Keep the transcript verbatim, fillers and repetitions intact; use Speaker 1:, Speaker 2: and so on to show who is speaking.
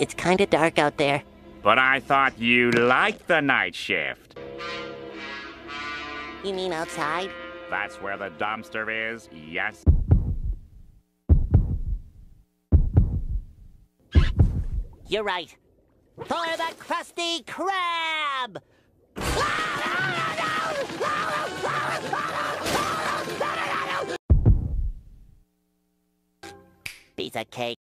Speaker 1: It's kinda dark out there.
Speaker 2: But I thought you liked the night shift.
Speaker 1: You mean outside?
Speaker 2: That's where the dumpster is, yes?
Speaker 1: You're right. For the Krusty Krab! Piece of cake.